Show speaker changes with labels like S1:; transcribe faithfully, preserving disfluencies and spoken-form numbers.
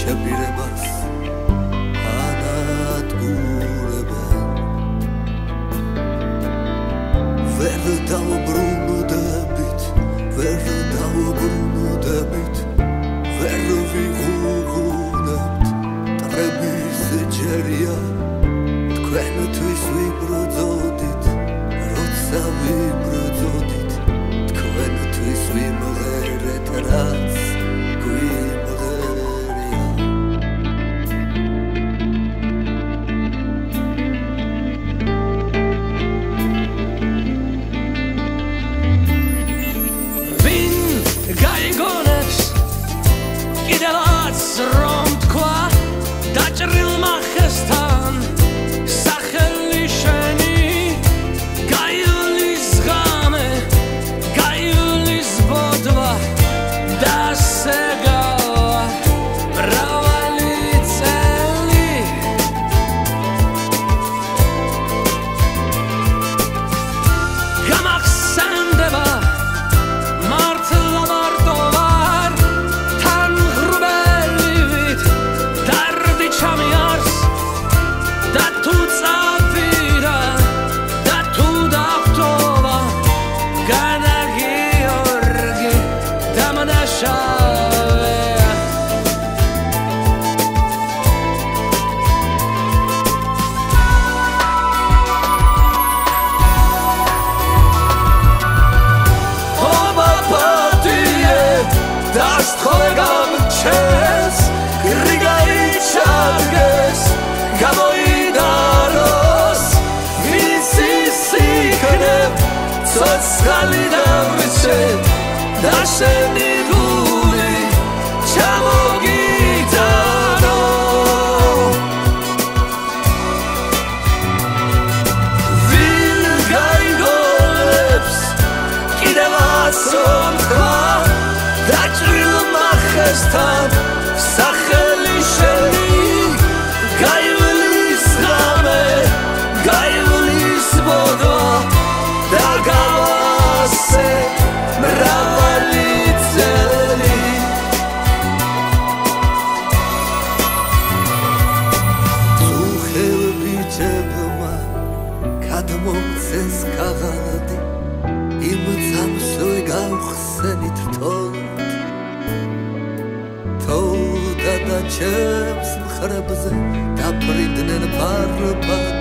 S1: შეპირებას ანადგურებენ ვერ დავბრუნდებით ვერ დავბრუნდებით ვერ ვიღუღუნებთ ტრების ჯერია თქვენთვის ვიბროძოდით როცა ვიბროძოდით თქვენთვის ვიმღერეთ რაც
S2: რომ თქვა დაჭრილმა ხესთან სახელი შენი გაივლის ღამე გაივლის ბოდვა და სეგავა მრავალი წელი გამახსენდება Chess, Grigai Charges, Gamoidaros, Vinci Siknev, Sotskalida Vichet, Dasheni Guli, Chamogitano. Vilgai Goleps, Kidevas Romkva, Dačrilma Chestan, სახელი შენი გაივლის ღამე გაივლის ბოდვა და გავასე მრავალი წელი
S1: წუხელ ბიჭებმა გადმომცეს ქაღალდი იმ წამსვე გავხსენით რთოლ და ჩემს მხრებზე დაფრინდნენ ფარბად